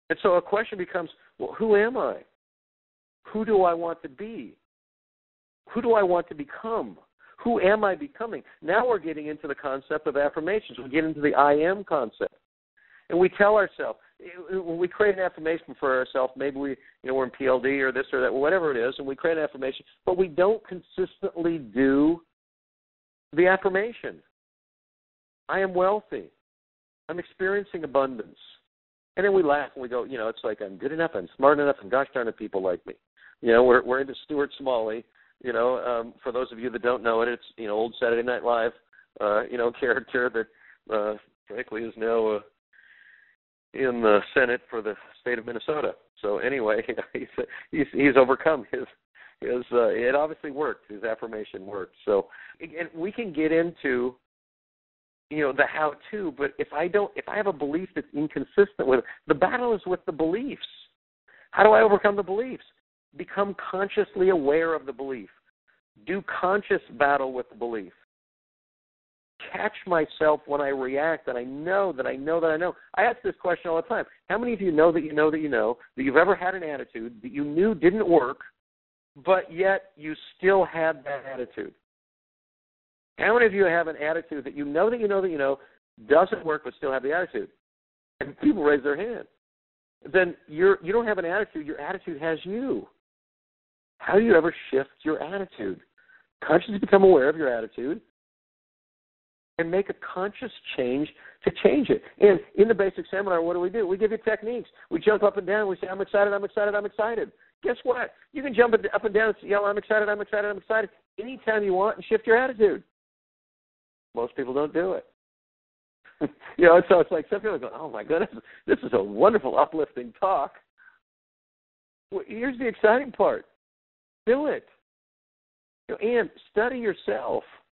And so a question becomes, well, who am I? Who do I want to be? Who do I want to become? Who am I becoming? Now we're getting into the concept of affirmations. We get into the I am concept. And we tell ourselves, when we create an affirmation for ourselves, maybe we're in PLD or this or that, whatever it is, and we create an affirmation, but we don't consistently do the affirmation. I am wealthy. I'm experiencing abundance. And then we laugh and we go, it's like I'm good enough, I'm smart enough, and gosh darn it, people like me. We're into Stuart Smalley. For those of you that don't know it, it's old Saturday Night Live, character that frankly is now in the Senate for the state of Minnesota. So anyway, he's overcome his it obviously worked. His affirmation worked. So again, we can get into the how-to, but if I have a belief that's inconsistent with it, the battle is with the beliefs. How do I overcome the beliefs? Become consciously aware of the belief. Do conscious battle with the belief. Catch myself when I react, and I know that I know that I know. I ask this question all the time. How many of you know that you've ever had an attitude that you knew didn't work, but yet you still had that attitude? How many of you have an attitude that you know doesn't work, but still have the attitude? And people raise their hand. Then you don't have an attitude. Your attitude has you. How do you ever shift your attitude? Consciously become aware of your attitude and make a conscious change to change it. And in the basic seminar, what do? We give you techniques. We jump up and down. We say, I'm excited, I'm excited, I'm excited. Guess what? You can jump up and down and yell, I'm excited, I'm excited, I'm excited, anytime you want and shift your attitude. Most people don't do it. So it's like some people go, oh, my goodness, this is a wonderful, uplifting talk. Well, here's the exciting part. Do it. And study yourself.